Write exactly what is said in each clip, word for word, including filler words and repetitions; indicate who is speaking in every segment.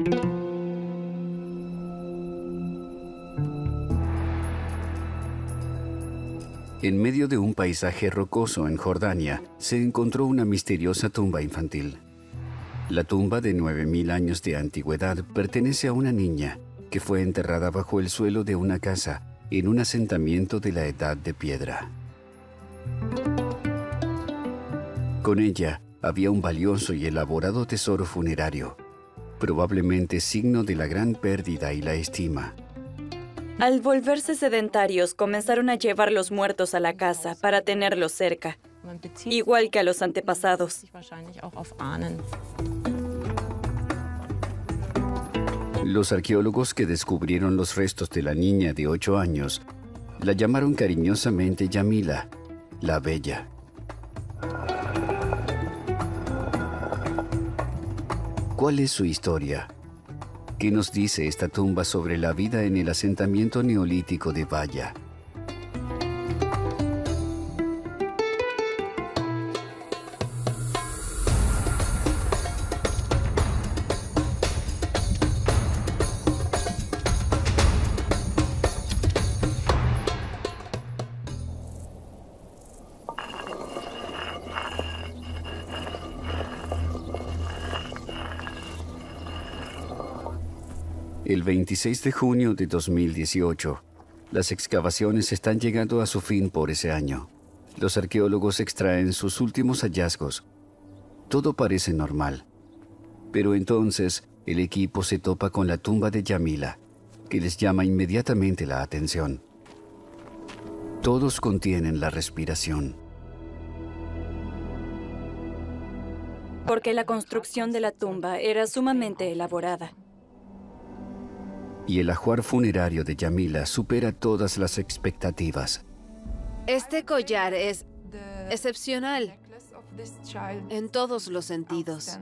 Speaker 1: En medio de un paisaje rocoso en Jordania, se encontró una misteriosa tumba infantil. La tumba de nueve mil años de antigüedad pertenece a una niña que fue enterrada bajo el suelo de una casa en un asentamiento de la Edad de Piedra. Con ella había un valioso y elaborado tesoro funerario, probablemente signo de la gran pérdida y la estima.
Speaker 2: Al volverse sedentarios, comenzaron a llevar los muertos a la casa para tenerlos cerca, igual que a los antepasados.
Speaker 1: Los arqueólogos que descubrieron los restos de la niña de ocho años la llamaron cariñosamente Yamila, la Bella. ¿Cuál es su historia? ¿Qué nos dice esta tumba sobre la vida en el asentamiento neolítico de Vaya? El veintiséis de junio de dos mil dieciocho, las excavaciones están llegando a su fin por ese año. Los arqueólogos extraen sus últimos hallazgos. Todo parece normal. Pero entonces, el equipo se topa con la tumba de Yamila, que les llama inmediatamente la atención. Todos contienen la respiración.
Speaker 2: Porque la construcción de la tumba era sumamente elaborada.
Speaker 1: Y el ajuar funerario de Yamila supera todas las expectativas.
Speaker 3: Este collar es excepcional en todos los sentidos.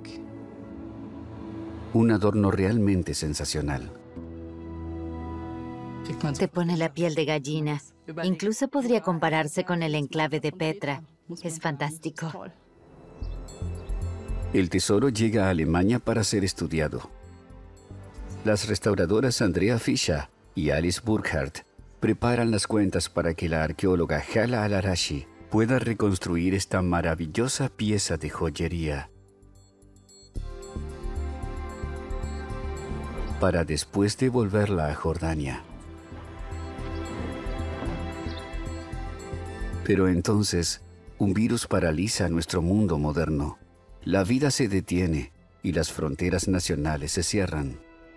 Speaker 1: Un adorno realmente sensacional.
Speaker 4: Te pone la piel de gallina. Incluso podría compararse con el enclave de Petra. Es fantástico.
Speaker 1: El tesoro llega a Alemania para ser estudiado. Las restauradoras Andrea Fischer y Alice Burkhardt preparan las cuentas para que la arqueóloga Hala Al-Arashi pueda reconstruir esta maravillosa pieza de joyería. Para después devolverla a Jordania. Pero entonces, un virus paraliza nuestro mundo moderno. La vida se detiene y las fronteras nacionales se cierran.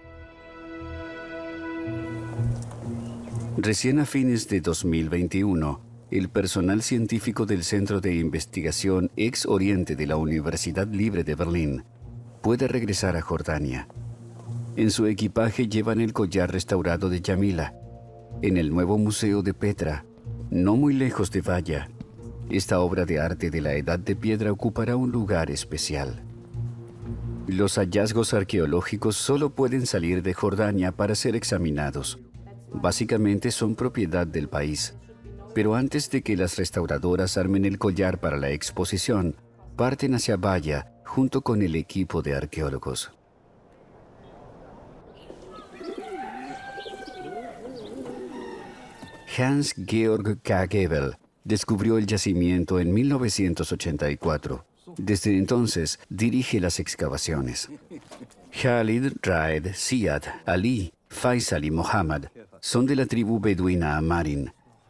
Speaker 1: Recién a fines de dos mil veintiuno, el personal científico del Centro de Investigación Ex Oriente de la Universidad Libre de Berlín puede regresar a Jordania. En su equipaje llevan el collar restaurado de Yamila, en el nuevo Museo de Petra, no muy lejos de Vaya. Esta obra de arte de la Edad de Piedra ocupará un lugar especial. Los hallazgos arqueológicos solo pueden salir de Jordania para ser examinados. Básicamente son propiedad del país. Pero antes de que las restauradoras armen el collar para la exposición, parten hacia Vaya junto con el equipo de arqueólogos. Hans-Georg K. Gebel descubrió el yacimiento en mil novecientos ochenta y cuatro. Desde entonces dirige las excavaciones. Khalid, Raed, Ziad, Ali, Faisal y Mohammad son de la tribu beduina Amarin.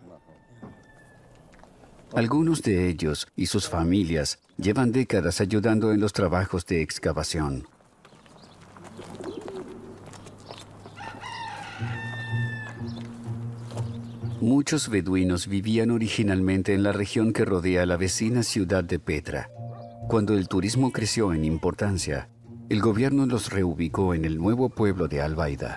Speaker 1: Algunos de ellos y sus familias llevan décadas ayudando en los trabajos de excavación. Muchos beduinos vivían originalmente en la región que rodea la vecina ciudad de Petra. Cuando el turismo creció en importancia, el gobierno los reubicó en el nuevo pueblo de Al-Baida.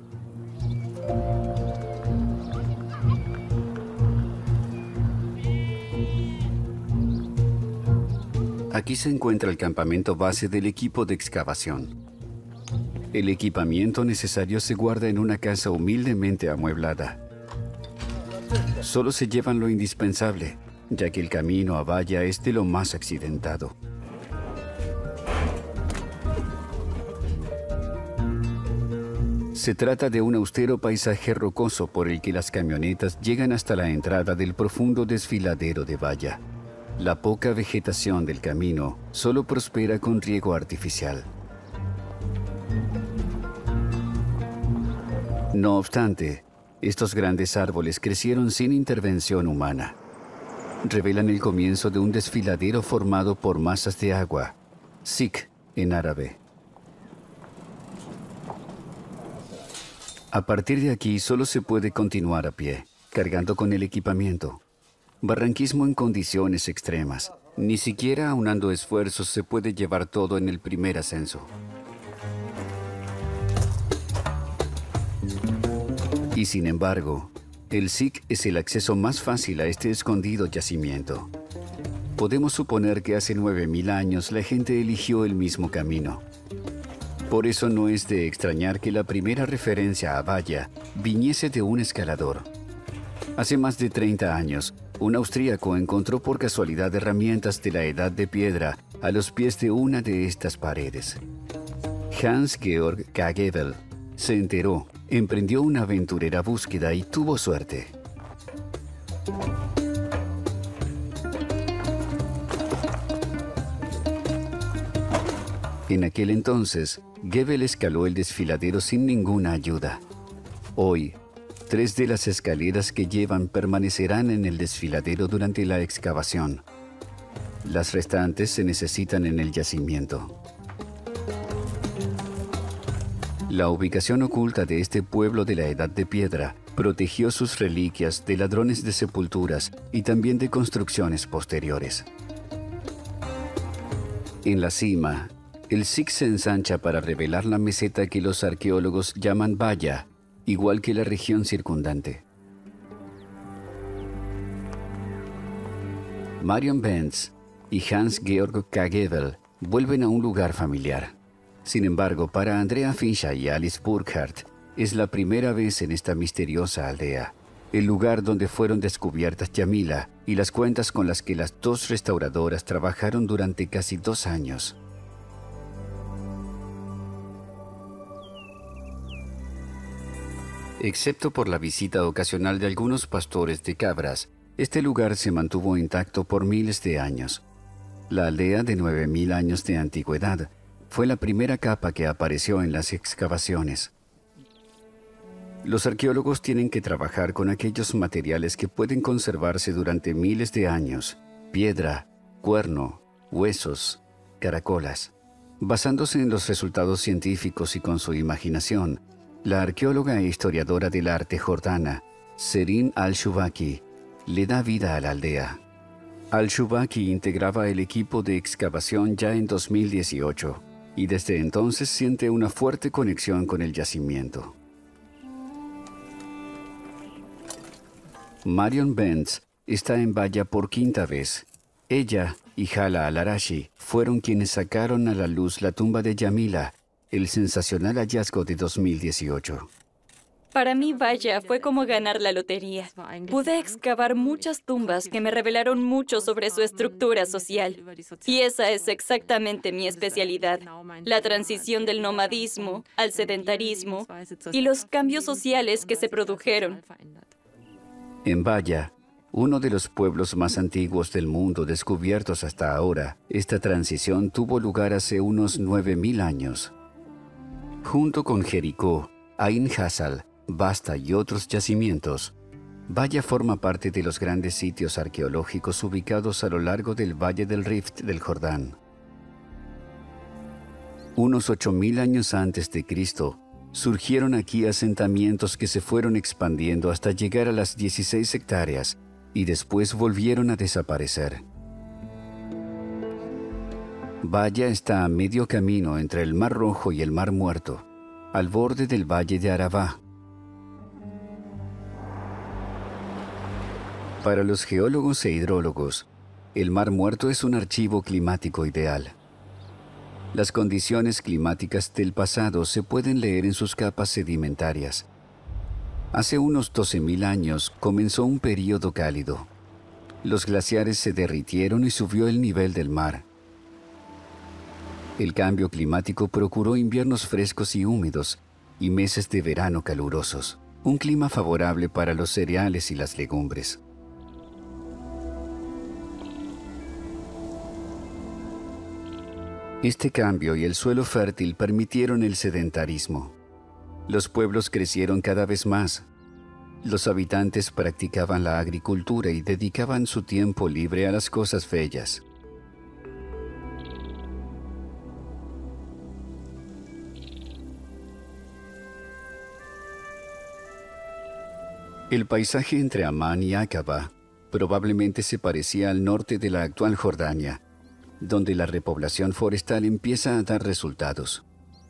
Speaker 1: Aquí se encuentra el campamento base del equipo de excavación. El equipamiento necesario se guarda en una casa humildemente amueblada. Solo se llevan lo indispensable, ya que el camino a Vaya es de lo más accidentado. Se trata de un austero paisaje rocoso por el que las camionetas llegan hasta la entrada del profundo desfiladero de valla. La poca vegetación del camino solo prospera con riego artificial. No obstante, estos grandes árboles crecieron sin intervención humana. Revelan el comienzo de un desfiladero formado por masas de agua, Sik en árabe. A partir de aquí solo se puede continuar a pie, cargando con el equipamiento. Barranquismo en condiciones extremas. Ni siquiera aunando esfuerzos se puede llevar todo en el primer ascenso. Y sin embargo, el Sik es el acceso más fácil a este escondido yacimiento. Podemos suponer que hace nueve mil años la gente eligió el mismo camino. Por eso no es de extrañar que la primera referencia a valla viniese de un escalador. Hace más de treinta años, un austríaco encontró por casualidad herramientas de la Edad de Piedra a los pies de una de estas paredes. Hans-Georg Kagebel se enteró, emprendió una aventurera búsqueda y tuvo suerte. En aquel entonces, Gebel escaló el desfiladero sin ninguna ayuda. Hoy, tres de las escaleras que llevan permanecerán en el desfiladero durante la excavación. Las restantes se necesitan en el yacimiento. La ubicación oculta de este pueblo de la Edad de Piedra protegió sus reliquias de ladrones de sepulturas y también de construcciones posteriores. En la cima, el Sik se ensancha para revelar la meseta que los arqueólogos llaman valla, igual que la región circundante. Marion Benz y Hans-Georg Kagebel vuelven a un lugar familiar. Sin embargo, para Andrea Fincha y Alice Burkhardt, es la primera vez en esta misteriosa aldea, el lugar donde fueron descubiertas Yamila y las cuentas con las que las dos restauradoras trabajaron durante casi dos años. Excepto por la visita ocasional de algunos pastores de cabras, este lugar se mantuvo intacto por miles de años. La aldea de nueve mil años de antigüedad fue la primera capa que apareció en las excavaciones. Los arqueólogos tienen que trabajar con aquellos materiales que pueden conservarse durante miles de años: piedra, cuerno, huesos, caracolas. Basándose en los resultados científicos y con su imaginación, la arqueóloga e historiadora del arte jordana, Serin al-Shubaki, le da vida a la aldea. Al-Shubaki integraba el equipo de excavación ya en dos mil dieciocho y desde entonces siente una fuerte conexión con el yacimiento. Marion Benz está en valla por quinta vez. Ella y Hala al-Arashi fueron quienes sacaron a la luz la tumba de Yamila, el sensacional hallazgo de dos mil dieciocho.
Speaker 2: Para mí, vaya, fue como ganar la lotería. Pude excavar muchas tumbas que me revelaron mucho sobre su estructura social. Y esa es exactamente mi especialidad: la transición del nomadismo al sedentarismo y los cambios sociales que se produjeron.
Speaker 1: En Valla, uno de los pueblos más antiguos del mundo descubiertos hasta ahora, esta transición tuvo lugar hace unos nueve mil años. Junto con Jericó, Ain Hassal, Basta y otros yacimientos, Valla forma parte de los grandes sitios arqueológicos ubicados a lo largo del Valle del Rift del Jordán. Unos ocho mil años antes de Cristo, surgieron aquí asentamientos que se fueron expandiendo hasta llegar a las dieciséis hectáreas y después volvieron a desaparecer. Valla está a medio camino entre el Mar Rojo y el Mar Muerto, al borde del Valle de Arabá. Para los geólogos e hidrólogos, el Mar Muerto es un archivo climático ideal. Las condiciones climáticas del pasado se pueden leer en sus capas sedimentarias. Hace unos doce mil años comenzó un período cálido. Los glaciares se derritieron y subió el nivel del mar. El cambio climático procuró inviernos frescos y húmedos, y meses de verano calurosos, un clima favorable para los cereales y las legumbres. Este cambio y el suelo fértil permitieron el sedentarismo. Los pueblos crecieron cada vez más. Los habitantes practicaban la agricultura y dedicaban su tiempo libre a las cosas bellas. El paisaje entre Amán y Aqaba probablemente se parecía al norte de la actual Jordania, donde la repoblación forestal empieza a dar resultados.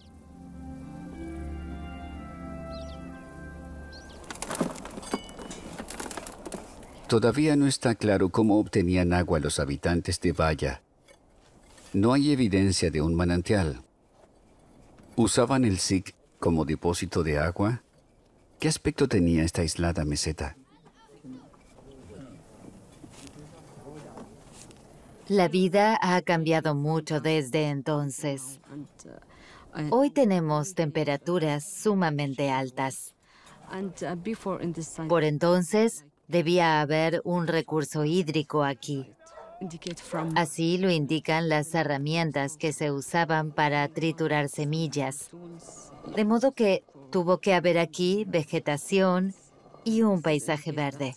Speaker 1: Todavía no está claro cómo obtenían agua los habitantes de Baya. No hay evidencia de un manantial. ¿Usaban el Zik como depósito de agua? ¿Qué aspecto tenía esta aislada meseta?
Speaker 4: La vida ha cambiado mucho desde entonces. Hoy tenemos temperaturas sumamente altas. Por entonces, debía haber un recurso hídrico aquí. Así lo indican las herramientas que se usaban para triturar semillas. De modo que tuvo que haber aquí vegetación y un paisaje verde.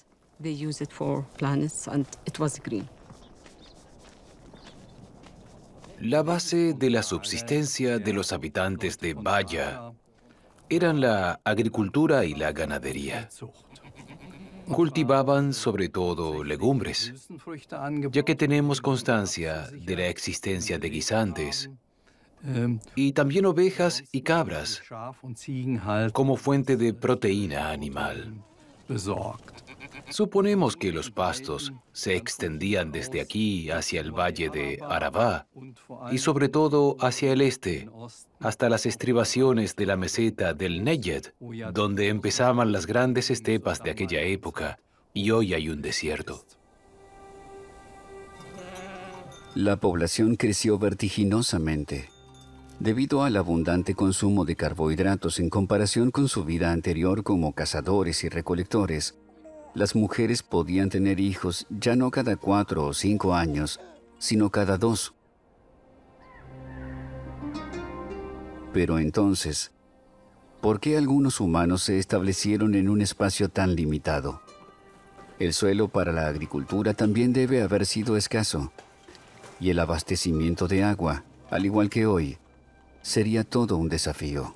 Speaker 5: La base de la subsistencia de los habitantes de Baya eran la agricultura y la ganadería. Cultivaban sobre todo legumbres, ya que tenemos constancia de la existencia de guisantes, y también ovejas y cabras como fuente de proteína animal. Suponemos que los pastos se extendían desde aquí hacia el valle de Arabá y sobre todo hacia el este, hasta las estribaciones de la meseta del Negev, donde empezaban las grandes estepas de aquella época, y hoy hay un desierto.
Speaker 1: La población creció vertiginosamente debido al abundante consumo de carbohidratos en comparación con su vida anterior como cazadores y recolectores. Las mujeres podían tener hijos ya no cada cuatro o cinco años, sino cada dos. Pero entonces, ¿por qué algunos humanos se establecieron en un espacio tan limitado? El suelo para la agricultura también debe haber sido escaso, y el abastecimiento de agua, al igual que hoy, sería todo un desafío.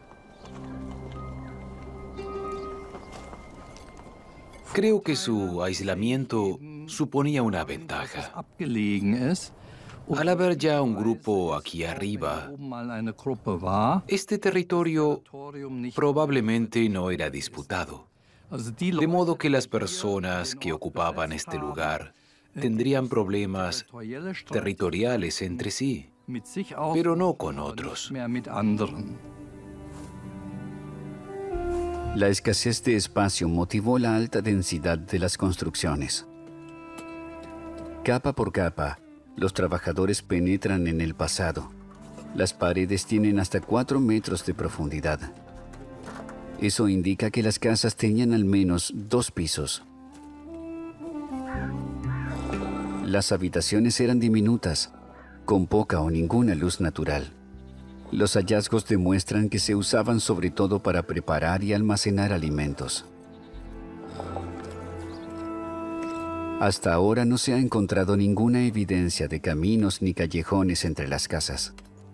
Speaker 5: Creo que su aislamiento suponía una ventaja. Al haber ya un grupo aquí arriba, este territorio probablemente no era disputado, de modo que las personas que ocupaban este lugar tendrían problemas territoriales entre sí, pero no con otros.
Speaker 1: La escasez de espacio motivó la alta densidad de las construcciones. Capa por capa, los trabajadores penetran en el pasado. Las paredes tienen hasta cuatro metros de profundidad. Eso indica que las casas tenían al menos dos pisos. Las habitaciones eran diminutas, con poca o ninguna luz natural. Los hallazgos demuestran que se usaban sobre todo para preparar y almacenar alimentos. Hasta ahora no se ha encontrado ninguna evidencia de caminos ni callejones entre las casas.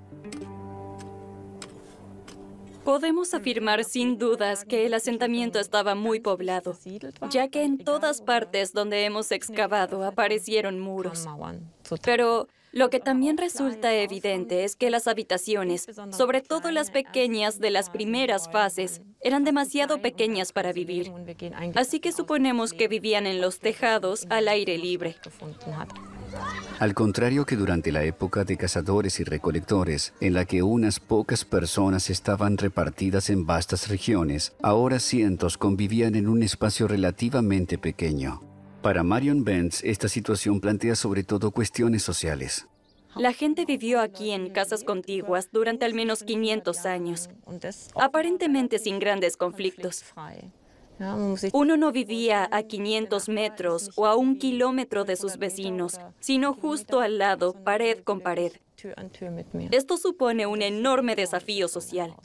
Speaker 2: Podemos afirmar sin dudas que el asentamiento estaba muy poblado, ya que en todas partes donde hemos excavado aparecieron muros. Pero lo que también resulta evidente es que las habitaciones, sobre todo las pequeñas de las primeras fases, eran demasiado pequeñas para vivir. Así que suponemos que vivían en los tejados al aire libre.
Speaker 1: Al contrario que durante la época de cazadores y recolectores, en la que unas pocas personas estaban repartidas en vastas regiones, ahora cientos convivían en un espacio relativamente pequeño. Para Marion Bentz, esta situación plantea sobre todo cuestiones sociales.
Speaker 2: La gente vivió aquí en casas contiguas durante al menos quinientos años, aparentemente sin grandes conflictos. Uno no vivía a quinientos metros o a un kilómetro de sus vecinos, sino justo al lado, pared con pared. Esto supone un enorme desafío social.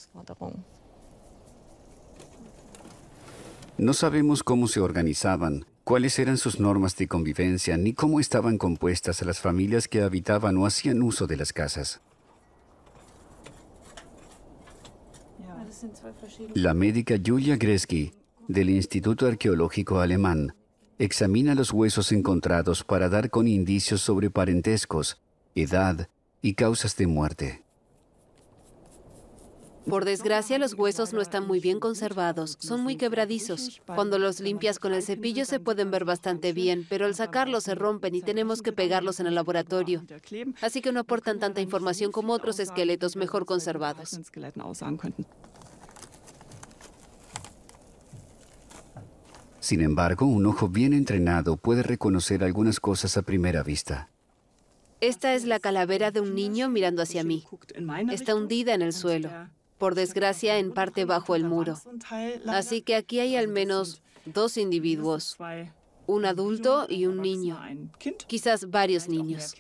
Speaker 1: No sabemos cómo se organizaban, cuáles eran sus normas de convivencia, ni cómo estaban compuestas las familias que habitaban o hacían uso de las casas. La médica Julia Gretzky, del Instituto Arqueológico Alemán, examina los huesos encontrados para dar con indicios sobre parentescos, edad y causas de muerte.
Speaker 3: Por desgracia, los huesos no están muy bien conservados, son muy quebradizos. Cuando los limpias con el cepillo se pueden ver bastante bien, pero al sacarlos se rompen y tenemos que pegarlos en el laboratorio. Así que no aportan tanta información como otros esqueletos mejor conservados.
Speaker 1: Sin embargo, un ojo bien entrenado puede reconocer algunas cosas a primera vista.
Speaker 3: Esta es la calavera de un niño mirando hacia mí. Está hundida en el suelo. Por desgracia, en parte bajo el muro. Así que aquí hay al menos dos individuos, un adulto y un niño, quizás varios niños.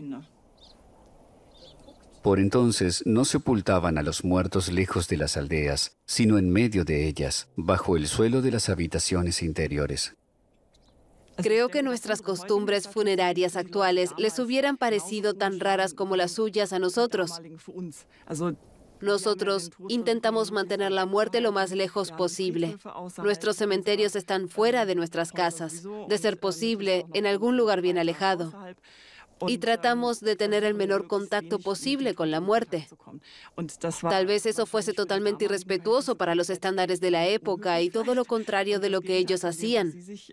Speaker 1: Por entonces, no sepultaban a los muertos lejos de las aldeas, sino en medio de ellas, bajo el suelo de las habitaciones interiores.
Speaker 3: Creo que nuestras costumbres funerarias actuales les hubieran parecido tan raras como las suyas a nosotros. Nosotros intentamos mantener la muerte lo más lejos posible. Nuestros cementerios están fuera de nuestras casas, de ser posible, en algún lugar bien alejado. Y tratamos de tener el menor contacto posible con la muerte. Tal vez eso fuese totalmente irrespetuoso para los estándares de la época y todo lo contrario de lo que ellos hacían.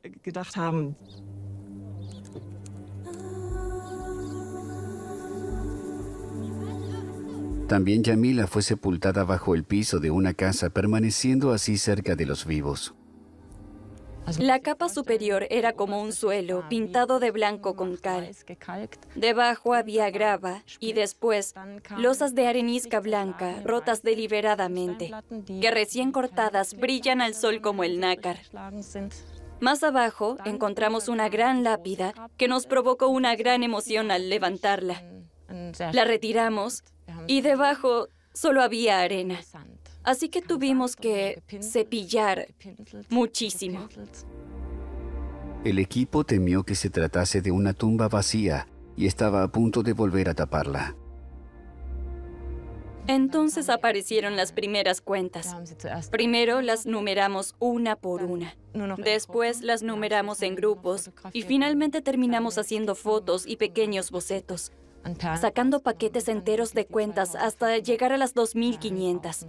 Speaker 1: También Yamila fue sepultada bajo el piso de una casa, permaneciendo así cerca de los vivos.
Speaker 2: La capa superior era como un suelo pintado de blanco con cal. Debajo había grava y después losas de arenisca blanca rotas deliberadamente, que recién cortadas brillan al sol como el nácar. Más abajo encontramos una gran lápida que nos provocó una gran emoción al levantarla. La retiramos y debajo solo había arena. Así que tuvimos que cepillar muchísimo.
Speaker 1: El equipo temió que se tratase de una tumba vacía y estaba a punto de volver a taparla.
Speaker 2: Entonces aparecieron las primeras cuentas. Primero las numeramos una por una. Después las numeramos en grupos y finalmente terminamos haciendo fotos y pequeños bocetos, sacando paquetes enteros de cuentas hasta llegar a las dos mil quinientas.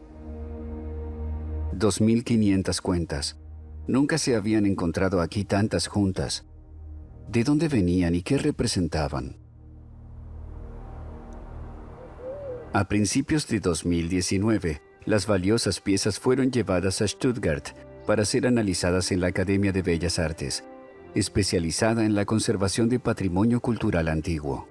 Speaker 1: dos mil quinientas cuentas. Nunca se habían encontrado aquí tantas juntas. ¿De dónde venían y qué representaban? A principios de dos mil diecinueve, las valiosas piezas fueron llevadas a Stuttgart para ser analizadas en la Academia de Bellas Artes, especializada en la conservación de patrimonio cultural antiguo.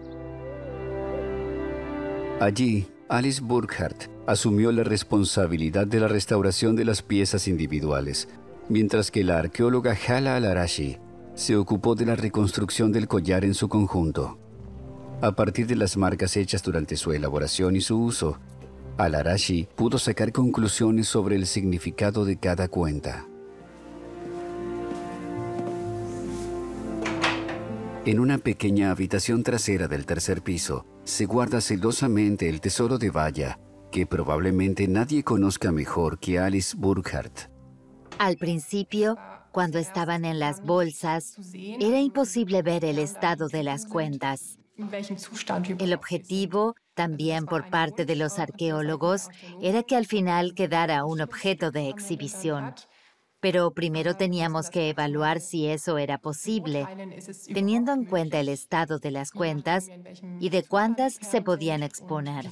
Speaker 1: Allí, Alice Burkhardt asumió la responsabilidad de la restauración de las piezas individuales, mientras que la arqueóloga Hala Al-Arashi se ocupó de la reconstrucción del collar en su conjunto. A partir de las marcas hechas durante su elaboración y su uso, Al-Arashi pudo sacar conclusiones sobre el significado de cada cuenta. En una pequeña habitación trasera del tercer piso, se guarda celosamente el tesoro de valla, que probablemente nadie conozca mejor que Alice Burkhardt.
Speaker 4: Al principio, cuando estaban en las bolsas, era imposible ver el estado de las cuentas. El objetivo, también por parte de los arqueólogos, era que al final quedara un objeto de exhibición. Pero primero teníamos que evaluar si eso era posible, teniendo en cuenta el estado de las cuentas y de cuántas se podían exponer.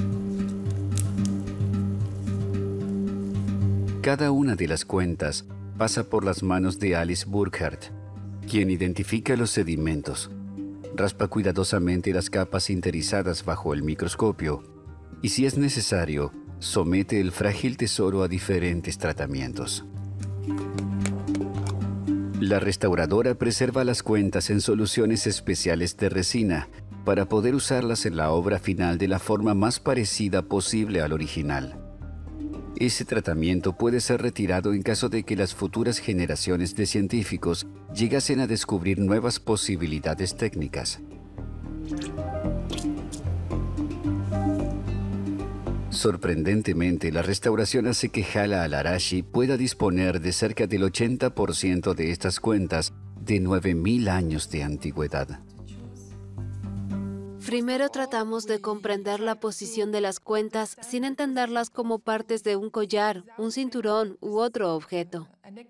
Speaker 1: Cada una de las cuentas pasa por las manos de Alice Burkhardt, quien identifica los sedimentos, raspa cuidadosamente las capas interizadas bajo el microscopio y, si es necesario, somete el frágil tesoro a diferentes tratamientos. La restauradora preserva las cuentas en soluciones especiales de resina para poder usarlas en la obra final de la forma más parecida posible al original. Ese tratamiento puede ser retirado en caso de que las futuras generaciones de científicos llegasen a descubrir nuevas posibilidades técnicas. Sorprendentemente, la restauración hace que Hala al-Arashi pueda disponer de cerca del ochenta por ciento de estas cuentas de nueve mil años de antigüedad.
Speaker 3: Primero tratamos de comprender la posición de las cuentas sin entenderlas como partes de un collar, un cinturón u otro objeto.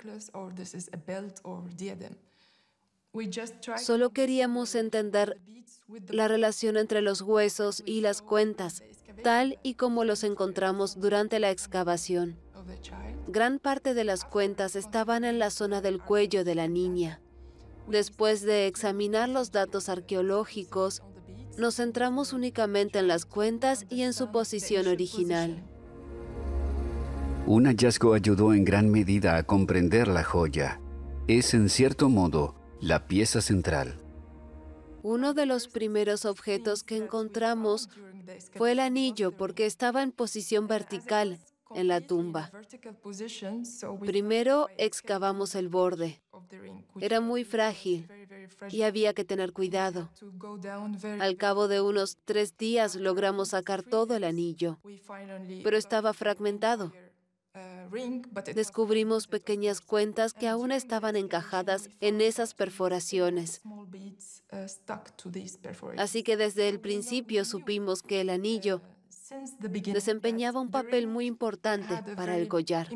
Speaker 3: Solo queríamos entender la relación entre los huesos y las cuentas, tal y como los encontramos durante la excavación. Gran parte de las cuentas estaban en la zona del cuello de la niña. Después de examinar los datos arqueológicos, nos centramos únicamente en las cuentas y en su posición original.
Speaker 1: Un hallazgo ayudó en gran medida a comprender la joya. Es, en cierto modo, la pieza central.
Speaker 3: Uno de los primeros objetos que encontramos fue el anillo porque estaba en posición vertical en la tumba. Primero excavamos el borde. Era muy frágil y había que tener cuidado. Al cabo de unos tres días logramos sacar todo el anillo, pero estaba fragmentado. Descubrimos pequeñas cuentas que aún estaban encajadas en esas perforaciones. Así que desde el principio supimos que el anillo desempeñaba un papel muy importante para el collar.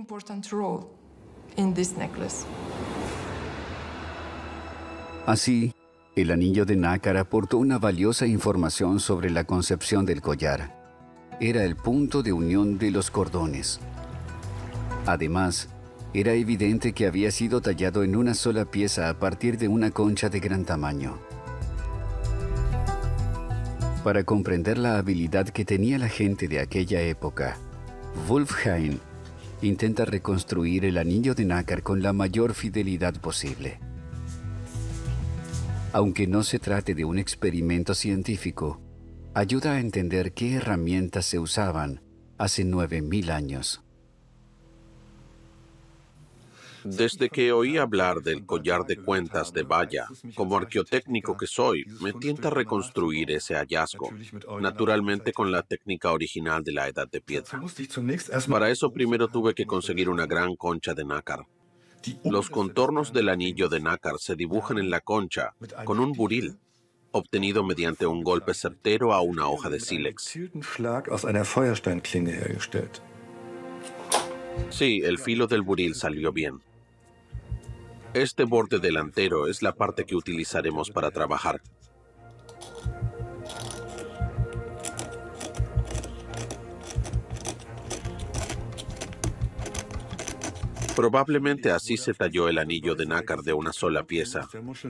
Speaker 1: Así, el anillo de nácar aportó una valiosa información sobre la concepción del collar. Era el punto de unión de los cordones. Además, era evidente que había sido tallado en una sola pieza a partir de una concha de gran tamaño. Para comprender la habilidad que tenía la gente de aquella época, Wulfheim intenta reconstruir el anillo de nácar con la mayor fidelidad posible. Aunque no se trate de un experimento científico, ayuda a entender qué herramientas se usaban hace nueve mil años.
Speaker 6: Desde que oí hablar del collar de cuentas de Valla, como arqueotécnico que soy, me tienta reconstruir ese hallazgo, naturalmente con la técnica original de la Edad de Piedra. Para eso primero tuve que conseguir una gran concha de nácar. Los contornos del anillo de nácar se dibujan en la concha con un buril, obtenido mediante un golpe certero a una hoja de sílex. Sí, el filo del buril salió bien. Este borde delantero es la parte que utilizaremos para trabajar. Probablemente así se talló el anillo de nácar de una sola pieza.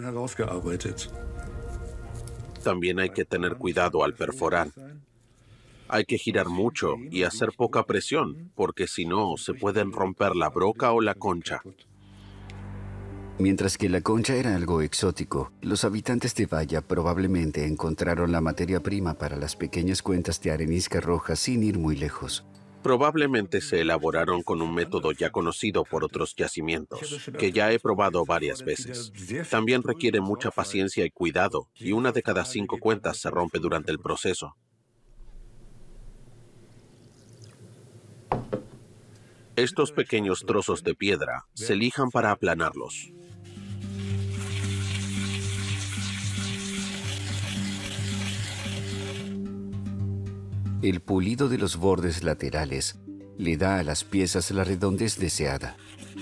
Speaker 6: También hay que tener cuidado al perforar. Hay que girar mucho y hacer poca presión, porque si no, se pueden romper la broca o la concha.
Speaker 1: Mientras que la concha era algo exótico, los habitantes de Valla probablemente encontraron la materia prima para las pequeñas cuentas de arenisca roja sin ir muy lejos.
Speaker 6: Probablemente se elaboraron con un método ya conocido por otros yacimientos, que ya he probado varias veces. También requiere mucha paciencia y cuidado, y una de cada cinco cuentas se rompe durante el proceso. Estos pequeños trozos de piedra se lijan para aplanarlos.
Speaker 1: El pulido de los bordes laterales le da a las piezas la redondez deseada.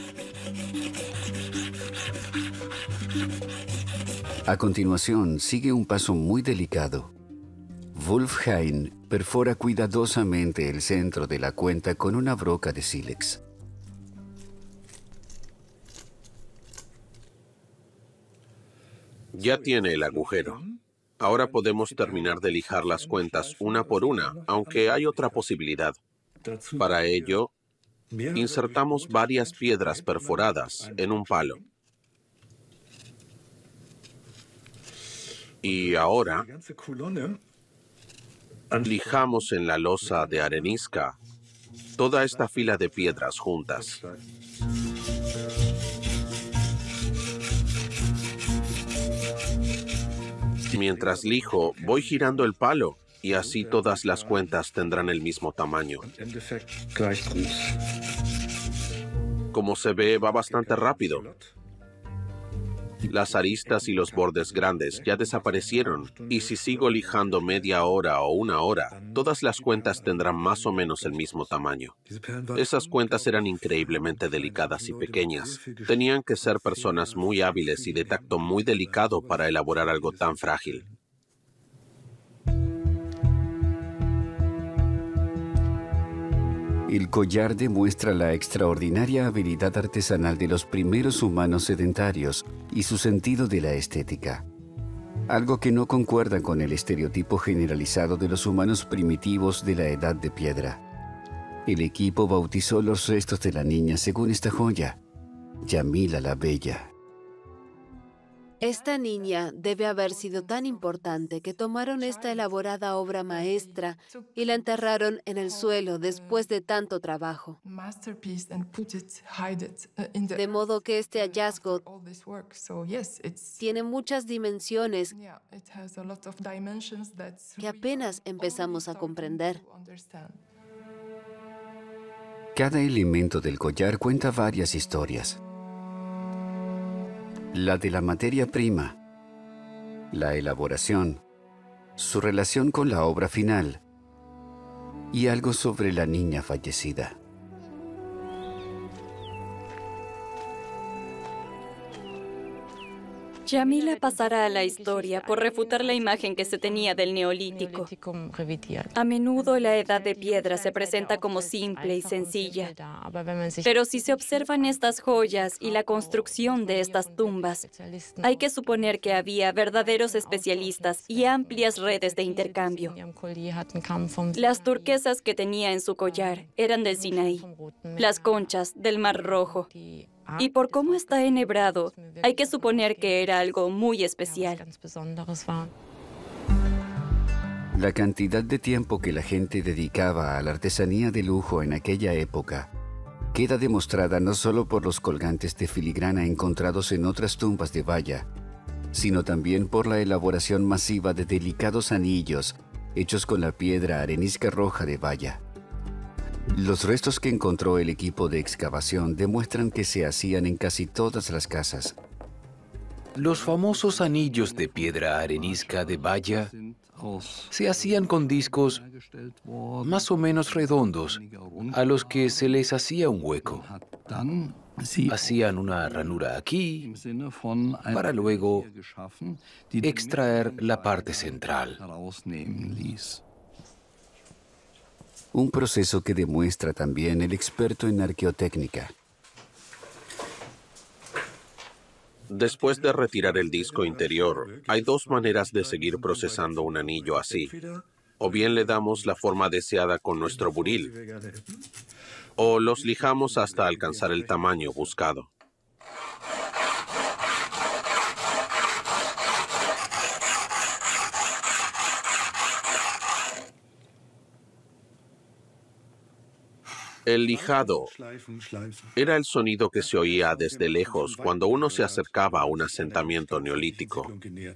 Speaker 1: A continuación, sigue un paso muy delicado. Wulfheim perfora cuidadosamente el centro de la cuenta con una broca de sílex.
Speaker 6: Ya tiene el agujero. Ahora podemos terminar de lijar las cuentas una por una, aunque hay otra posibilidad. Para ello, insertamos varias piedras perforadas en un palo. Y ahora lijamos en la losa de arenisca toda esta fila de piedras juntas. Mientras lijo, voy girando el palo y así todas las cuentas tendrán el mismo tamaño. Como se ve, va bastante rápido. Las aristas y los bordes grandes ya desaparecieron, y si sigo lijando media hora o una hora, todas las cuentas tendrán más o menos el mismo tamaño. Esas cuentas eran increíblemente delicadas y pequeñas. Tenían que ser personas muy hábiles y de tacto muy delicado para elaborar algo tan frágil.
Speaker 1: El collar demuestra la extraordinaria habilidad artesanal de los primeros humanos sedentarios y su sentido de la estética. Algo que no concuerda con el estereotipo generalizado de los humanos primitivos de la Edad de Piedra. El equipo bautizó los restos de la niña según esta joya, Yamila la Bella.
Speaker 3: Esta niña debe haber sido tan importante que tomaron esta elaborada obra maestra y la enterraron en el suelo después de tanto trabajo. De modo que este hallazgo tiene muchas dimensiones que apenas empezamos a comprender.
Speaker 1: Cada elemento del collar cuenta varias historias. La de la materia prima, la elaboración, su relación con la obra final y algo sobre la niña fallecida.
Speaker 2: Yamila pasará a la historia por refutar la imagen que se tenía del Neolítico. A menudo la Edad de Piedra se presenta como simple y sencilla. Pero si se observan estas joyas y la construcción de estas tumbas, hay que suponer que había verdaderos especialistas y amplias redes de intercambio. Las turquesas que tenía en su collar eran del Sinaí, las conchas del Mar Rojo. Y por cómo está enhebrado, hay que suponer que era algo muy especial.
Speaker 1: La cantidad de tiempo que la gente dedicaba a la artesanía de lujo en aquella época queda demostrada no solo por los colgantes de filigrana encontrados en otras tumbas de valla, sino también por la elaboración masiva de delicados anillos hechos con la piedra arenisca roja de valla. Los restos que encontró el equipo de excavación demuestran que se hacían en casi todas las casas.
Speaker 5: Los famosos anillos de piedra arenisca de valla se hacían con discos más o menos redondos, a los que se les hacía un hueco. Hacían una ranura aquí para luego extraer la parte central.
Speaker 1: Un proceso que demuestra también el experto en arqueotécnica.
Speaker 6: Después de retirar el disco interior, hay dos maneras de seguir procesando un anillo así. O bien le damos la forma deseada con nuestro buril, o los lijamos hasta alcanzar el tamaño buscado. El lijado era el sonido que se oía desde lejos cuando uno se acercaba a un asentamiento neolítico.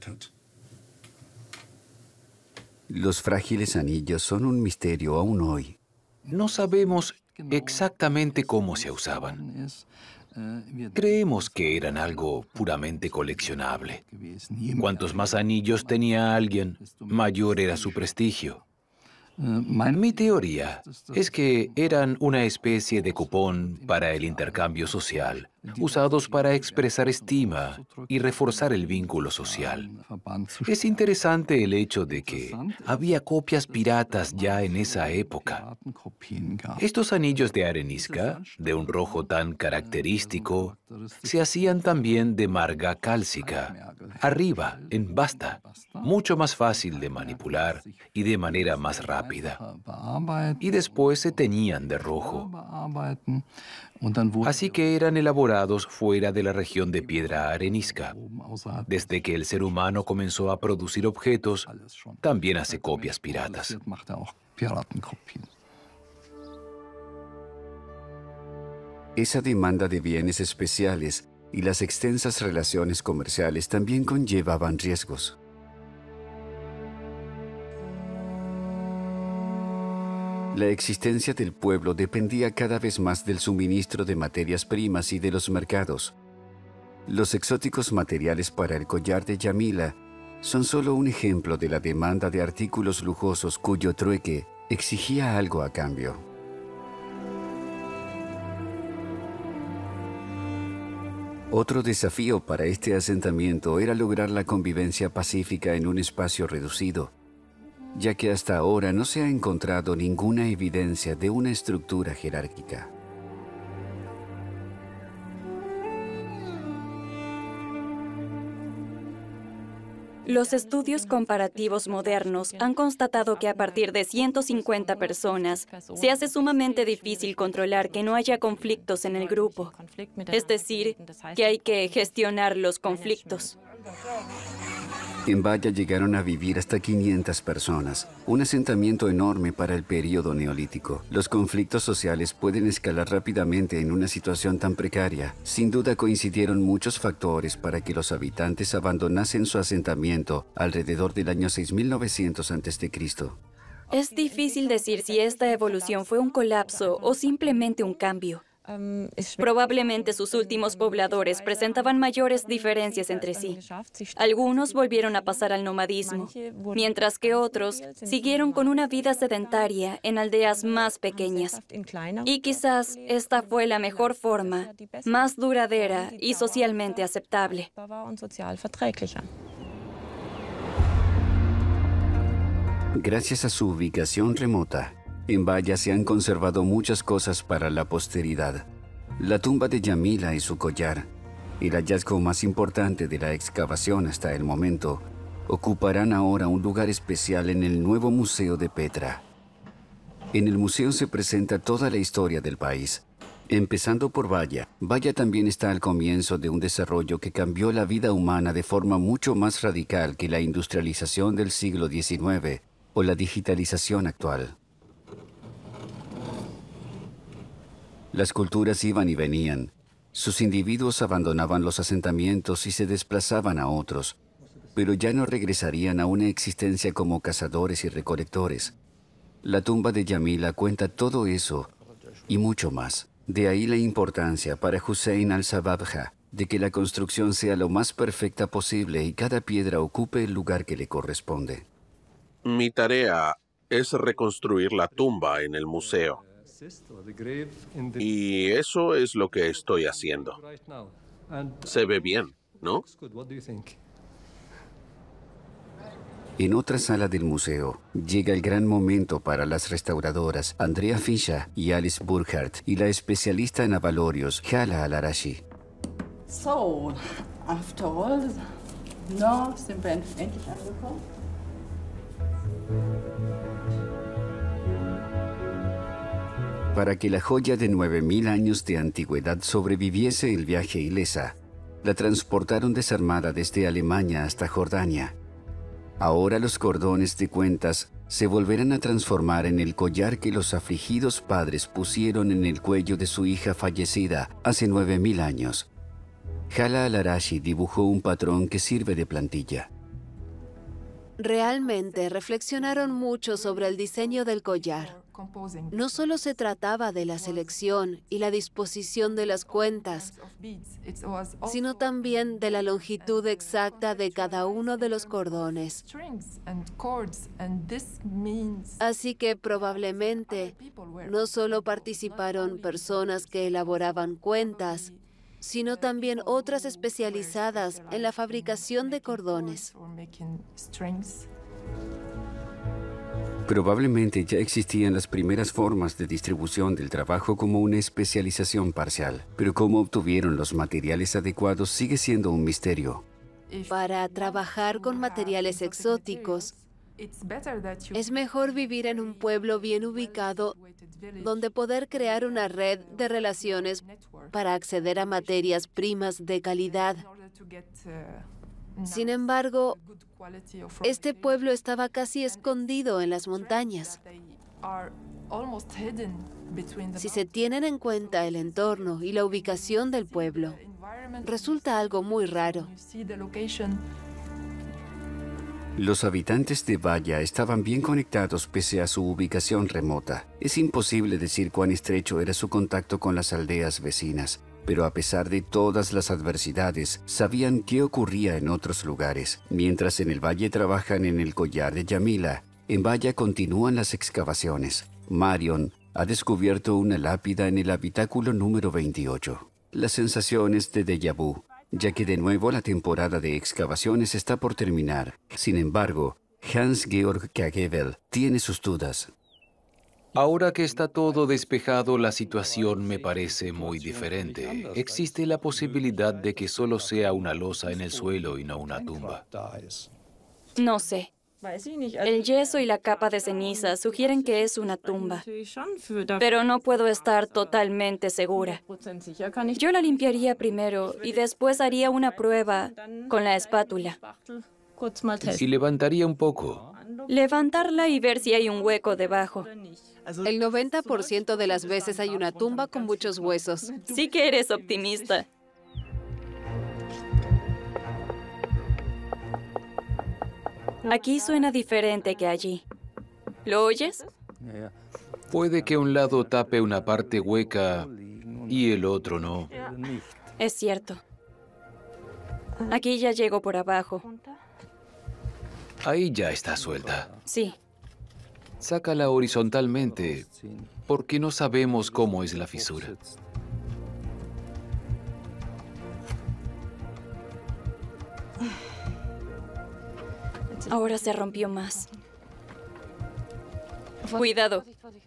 Speaker 1: Los frágiles anillos son un misterio aún hoy.
Speaker 5: No sabemos exactamente cómo se usaban. Creemos que eran algo puramente coleccionable. Cuantos más anillos tenía alguien, mayor era su prestigio. Mi teoría es que eran una especie de cupón para el intercambio social, usados para expresar estima y reforzar el vínculo social. Es interesante el hecho de que había copias piratas ya en esa época. Estos anillos de arenisca, de un rojo tan característico, se hacían también de marga cálcica, arriba, en basta, mucho más fácil de manipular y de manera más rápida. Y después se teñían de rojo. Así que eran elaborados fuera de la región de piedra arenisca. Desde que el ser humano comenzó a producir objetos, también hace copias piratas.
Speaker 1: Esa demanda de bienes especiales y las extensas relaciones comerciales también conllevaban riesgos. La existencia del pueblo dependía cada vez más del suministro de materias primas y de los mercados. Los exóticos materiales para el collar de Yamila son solo un ejemplo de la demanda de artículos lujosos cuyo trueque exigía algo a cambio. Otro desafío para este asentamiento era lograr la convivencia pacífica en un espacio reducido, ya que hasta ahora no se ha encontrado ninguna evidencia de una estructura jerárquica.
Speaker 2: Los estudios comparativos modernos han constatado que a partir de ciento cincuenta personas se hace sumamente difícil controlar que no haya conflictos en el grupo, es decir, que hay que gestionar los conflictos.
Speaker 1: En Baya llegaron a vivir hasta quinientas personas, un asentamiento enorme para el período neolítico. Los conflictos sociales pueden escalar rápidamente en una situación tan precaria. Sin duda coincidieron muchos factores para que los habitantes abandonasen su asentamiento alrededor del año seis mil novecientos antes de Cristo.
Speaker 2: Es difícil decir si esta evolución fue un colapso o simplemente un cambio. Probablemente sus últimos pobladores presentaban mayores diferencias entre sí. Algunos volvieron a pasar al nomadismo, mientras que otros siguieron con una vida sedentaria en aldeas más pequeñas. Y quizás esta fue la mejor forma, más duradera y socialmente aceptable.
Speaker 1: Gracias a su ubicación remota, en Baya se han conservado muchas cosas para la posteridad. La tumba de Yamila y su collar, el hallazgo más importante de la excavación hasta el momento, ocuparán ahora un lugar especial en el nuevo Museo de Petra. En el museo se presenta toda la historia del país. Empezando por Baya, Baya también está al comienzo de un desarrollo que cambió la vida humana de forma mucho más radical que la industrialización del siglo diecinueve o la digitalización actual. Las culturas iban y venían. Sus individuos abandonaban los asentamientos y se desplazaban a otros, pero ya no regresarían a una existencia como cazadores y recolectores. La tumba de Yamila cuenta todo eso y mucho más. De ahí la importancia para Hussein al-Sababja de que la construcción sea lo más perfecta posible y cada piedra ocupe el lugar que le corresponde.
Speaker 6: Mi tarea es reconstruir la tumba en el museo. Y eso es lo que estoy haciendo. Se ve bien, ¿no?
Speaker 1: En otra sala del museo, llega el gran momento para las restauradoras Andrea Fischer y Alice Burkhardt y la especialista en abalorios, Hala Al-Arashi.
Speaker 7: So, after all, no, sind wir endlich angekommen.
Speaker 1: Para que la joya de nueve mil años de antigüedad sobreviviese el viaje ilesa, la transportaron desarmada desde Alemania hasta Jordania. Ahora los cordones de cuentas se volverán a transformar en el collar que los afligidos padres pusieron en el cuello de su hija fallecida hace nueve mil años. Hala Al-Arashi dibujó un patrón que sirve de plantilla.
Speaker 3: Realmente reflexionaron mucho sobre el diseño del collar. No solo se trataba de la selección y la disposición de las cuentas, sino también de la longitud exacta de cada uno de los cordones. Así que probablemente no solo participaron personas que elaboraban cuentas, sino también otras especializadas en la fabricación de cordones.
Speaker 1: Probablemente ya existían las primeras formas de distribución del trabajo como una especialización parcial, pero cómo obtuvieron los materiales adecuados sigue siendo un misterio.
Speaker 3: Para trabajar con materiales exóticos, es mejor vivir en un pueblo bien ubicado donde poder crear una red de relaciones para acceder a materias primas de calidad. Sin embargo, este pueblo estaba casi escondido en las montañas. Si se tienen en cuenta el entorno y la ubicación del pueblo, resulta algo muy raro.
Speaker 1: Los habitantes de Valla estaban bien conectados pese a su ubicación remota. Es imposible decir cuán estrecho era su contacto con las aldeas vecinas, pero a pesar de todas las adversidades, sabían qué ocurría en otros lugares. Mientras en el valle trabajan en el collar de Yamila, en Valla continúan las excavaciones. Marion ha descubierto una lápida en el habitáculo número veintiocho. Las sensaciones de déjà vu, ya que de nuevo la temporada de excavaciones está por terminar. Sin embargo, Hans-Georg Kagevel tiene sus dudas.
Speaker 5: Ahora que está todo despejado, la situación me parece muy diferente. Existe la posibilidad de que solo sea una losa en el suelo y no una tumba.
Speaker 2: No sé. El yeso y la capa de ceniza sugieren que es una tumba, pero no puedo estar totalmente segura. Yo la limpiaría primero y después haría una prueba con la espátula.
Speaker 5: Y levantaría un poco.
Speaker 2: Levantarla y ver si hay un hueco debajo.
Speaker 3: El noventa por ciento de las veces hay una tumba con muchos huesos.
Speaker 2: Sí que eres optimista. Aquí suena diferente que allí. ¿Lo oyes?
Speaker 5: Puede que un lado tape una parte hueca y el otro no.
Speaker 2: Es cierto. Aquí ya llego por abajo.
Speaker 5: Ahí ya está suelta.
Speaker 2: Sí.
Speaker 5: Sácala horizontalmente, porque no sabemos cómo es la fisura.
Speaker 2: Ahora se rompió más. Cuidado.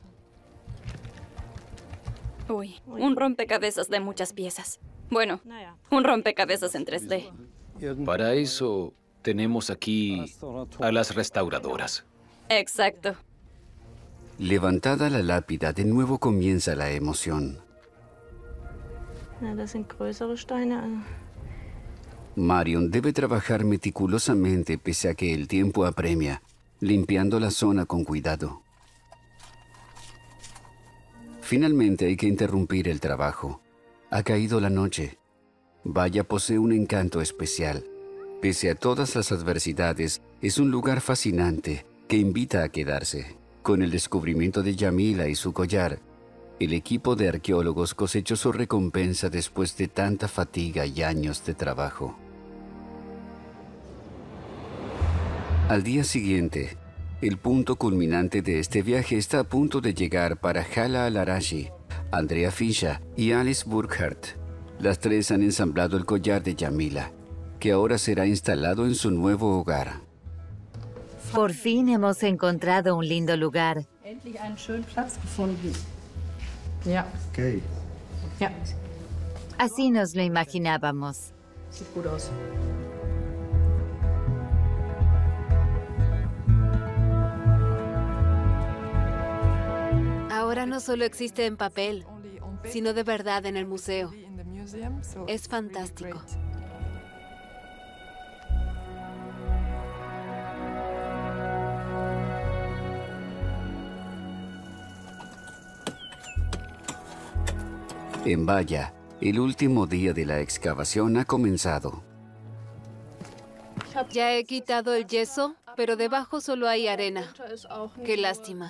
Speaker 2: Uy, un rompecabezas de muchas piezas. Bueno, un rompecabezas en tres D.
Speaker 5: Para eso tenemos aquí a las restauradoras.
Speaker 2: Exacto.
Speaker 1: Levantada la lápida, de nuevo comienza la emoción. Marion debe trabajar meticulosamente pese a que el tiempo apremia, limpiando la zona con cuidado. Finalmente hay que interrumpir el trabajo. Ha caído la noche. Valla posee un encanto especial. Pese a todas las adversidades, es un lugar fascinante que invita a quedarse. Con el descubrimiento de Yamila y su collar, el equipo de arqueólogos cosechó su recompensa después de tanta fatiga y años de trabajo. Al día siguiente, el punto culminante de este viaje está a punto de llegar para Hala Al-Arashi, Andrea Fischer y Alice Burkhardt. Las tres han ensamblado el collar de Yamila, que ahora será instalado en su nuevo hogar.
Speaker 4: Por fin hemos encontrado un lindo lugar.
Speaker 7: Endlich einen schönen Platz gefunden. Ja.
Speaker 8: Okay.
Speaker 7: Ja.
Speaker 4: Así nos lo imaginábamos.
Speaker 7: Sieht gut aus.
Speaker 3: Ahora no solo existe en papel, sino de verdad en el museo. Es fantástico.
Speaker 1: En Valla, el último día de la excavación ha comenzado.
Speaker 3: Ya he quitado el yeso, pero debajo solo hay arena. Qué lástima.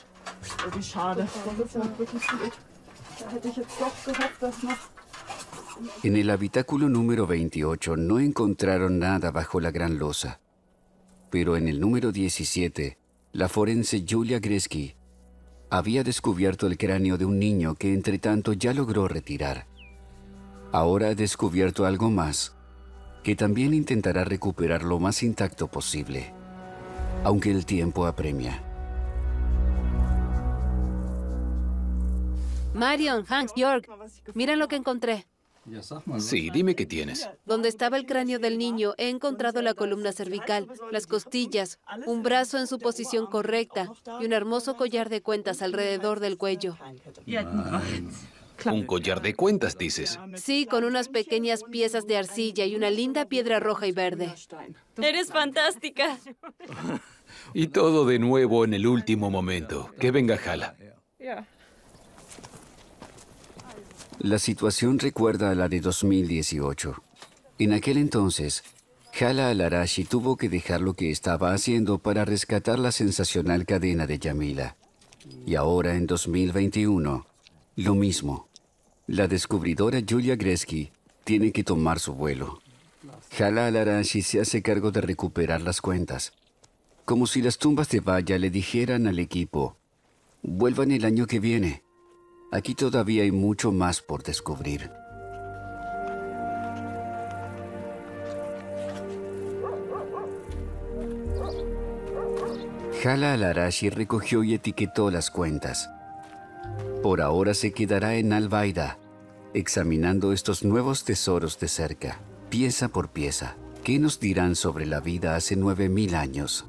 Speaker 1: En el habitáculo número veintiocho no encontraron nada bajo la gran losa. Pero en el número diecisiete, la forense Julia Gresky había descubierto el cráneo de un niño que entretanto ya logró retirar. Ahora ha descubierto algo más, que también intentará recuperar lo más intacto posible, aunque el tiempo apremia.
Speaker 3: Marion, Hank, York, miren lo que encontré.
Speaker 5: Sí, dime qué tienes.
Speaker 3: Donde estaba el cráneo del niño, he encontrado la columna cervical, las costillas, un brazo en su posición correcta y un hermoso collar de cuentas alrededor del cuello.
Speaker 5: Un collar de cuentas, dices.
Speaker 3: Sí, con unas pequeñas piezas de arcilla y una linda piedra roja y verde.
Speaker 2: ¡Eres fantástica!
Speaker 5: Y todo de nuevo en el último momento. Que venga Hala.
Speaker 1: La situación recuerda a la de dos mil dieciocho. En aquel entonces, Hala al-Arashi tuvo que dejar lo que estaba haciendo para rescatar la sensacional cadena de Yamila. Y ahora, en dos mil veintiuno, lo mismo. La descubridora Julia Gresky tiene que tomar su vuelo. Hala al-Arashi se hace cargo de recuperar las cuentas. Como si las tumbas de Vaya le dijeran al equipo, vuelvan el año que viene. Aquí todavía hay mucho más por descubrir. Hala al-Arashi recogió y etiquetó las cuentas. Por ahora se quedará en Al-Baida, examinando estos nuevos tesoros de cerca, pieza por pieza. ¿Qué nos dirán sobre la vida hace nueve mil años?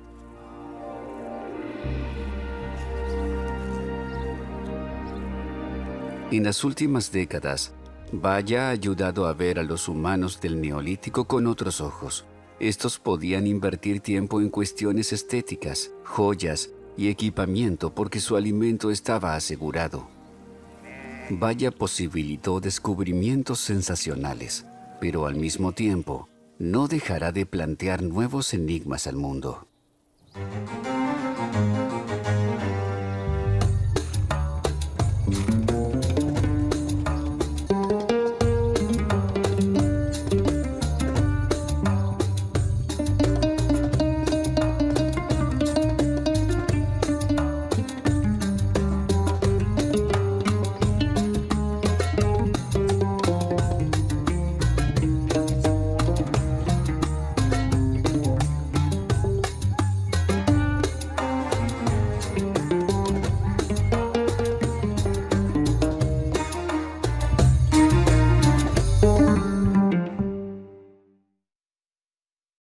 Speaker 1: En las últimas décadas, Vaya ha ayudado a ver a los humanos del Neolítico con otros ojos. Estos podían invertir tiempo en cuestiones estéticas, joyas y equipamiento porque su alimento estaba asegurado. Vaya posibilitó descubrimientos sensacionales, pero al mismo tiempo no dejará de plantear nuevos enigmas al mundo.